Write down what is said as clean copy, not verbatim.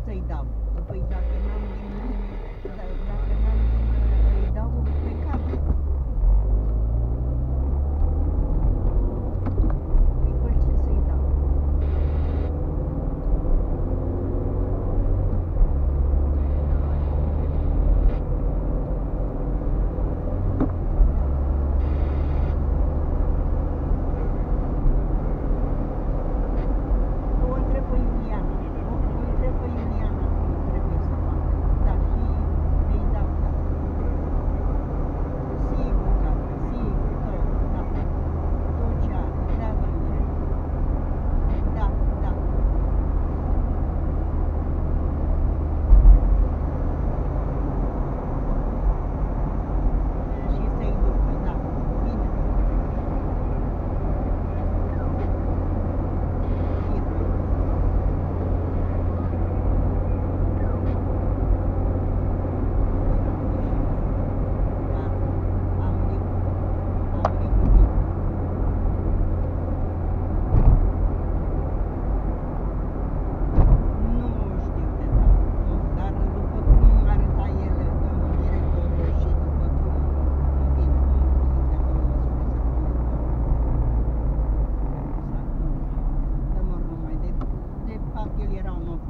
să-i dau? Păi dacă n-am dacă n-am îi dau pe cap. Păi pe ce să-i dau? O întreb pe Iuliana. O întreb pe Iuliana cum trebuie să fac. Da, și îi dau, da. Sigur, tată, sigur, tot, da. Tot ce are, da, domnule. Da, da. Și să-i ducă, da. Bine. El era un om